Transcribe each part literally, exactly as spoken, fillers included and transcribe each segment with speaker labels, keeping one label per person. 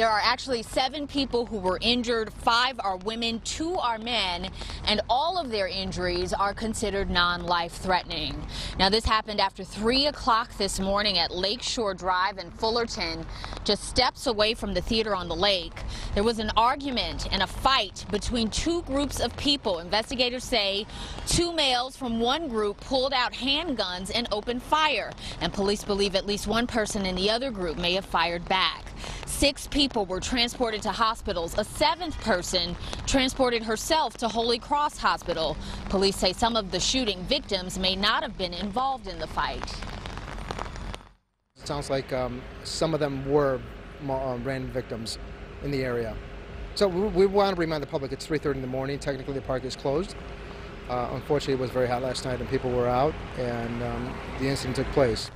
Speaker 1: There are actually seven people who were injured. Five are women, two are men, and all of their injuries are considered non-life threatening. Now, this happened after three o'clock this morning at Lakeshore Drive in Fullerton, just steps away from the theater on the lake. There was an argument and a fight between two groups of people. Investigators say two males from one group pulled out handguns and opened fire, and police believe at least one person in the other group may have fired back. Six people were transported to hospitals. A seventh person transported herself to Holy Cross Hospital. Police say some of the shooting victims may not have been involved in the fight.
Speaker 2: It sounds like um, some of them were uh, random victims in the area. So we, we want to remind the public it's three thirty in the morning. Technically, the park is closed. Uh, unfortunately, it was very hot last night and people were out, and um, the incident took place.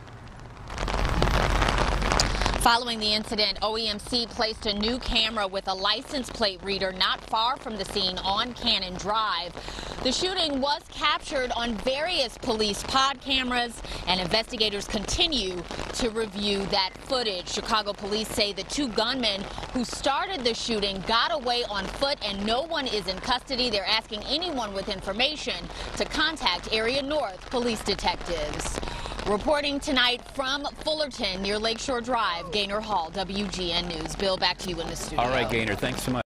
Speaker 1: Following the incident, O E M C placed a new camera with a license plate reader not far from the scene on Cannon Drive. The shooting was captured on various police pod cameras, and investigators continue to review that footage. Chicago police say the two gunmen who started the shooting got away on foot and no one is in custody. They're asking anyone with information to contact Area North police detectives. Reporting tonight from Fullerton near Lakeshore Drive, Gaynor Hall, W G N News. Bill, back to you in the studio.
Speaker 3: All right, Gaynor, thanks so much.